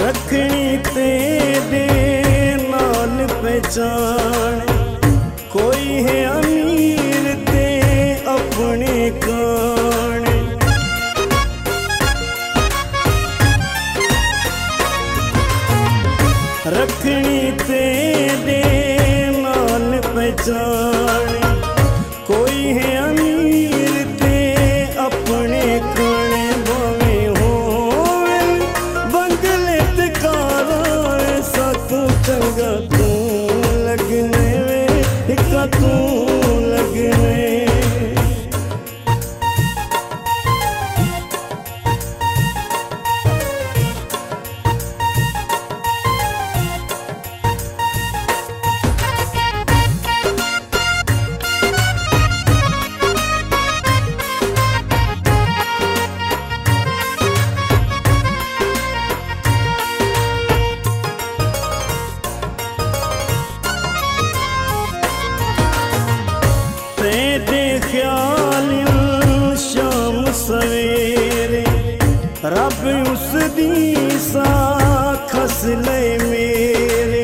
रखनी तेरे नाल पहचान, कोई है अमीर ते अपने कान। रखनी तेरे नाल पहचान, कोई है अमीर ते अपने कान। भावे होवे बंगले ते कारां, सातों चंगा तू लगने वे, इक्का तू लगने। तेरे ख्याल शाम सवेरे, रब उस दी साख हसले मेरे।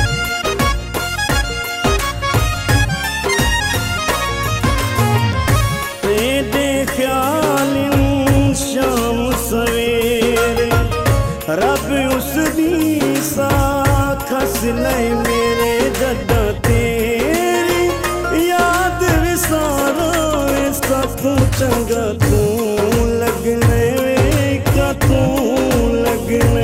तेरे ख्याल शाम सवेरे, रब उस दी साख हसले मेरे। जदा तेरी याद विसारा, सातों चंगा तू लगने वे, का तू लगने।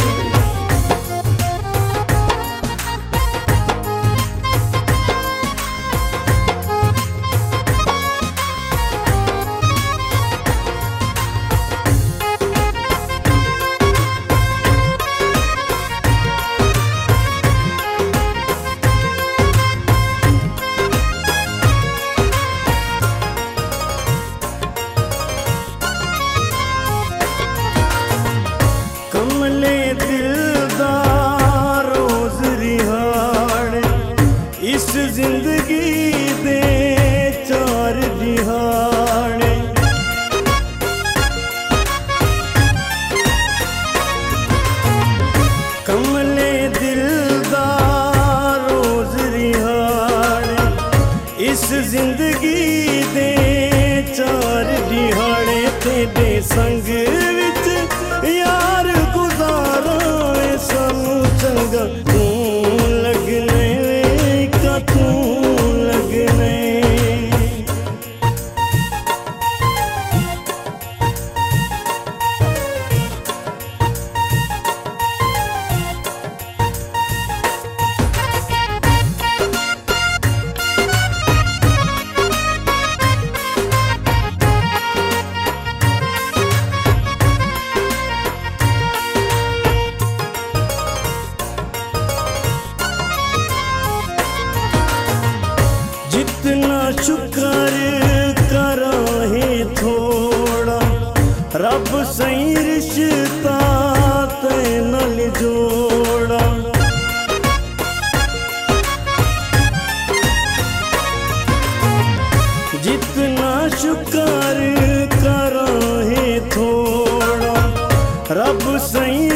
कमले दिलदार रोज रिहाड़, इस जिंदगी दे चार दिहाड़े। कमले दिलदार रोज रिहाड़, इस जिंदगी दे चार दिहाड़े। तेरे संग विच यार गुजारा, सानू चंगा तू लगने वे, का तू लगने। जितना शुक्र करा है थोड़ा, रब सही रिश्ता ते नाल जोड़ा। जितना शुक्र करा है थोड़ा, रब सही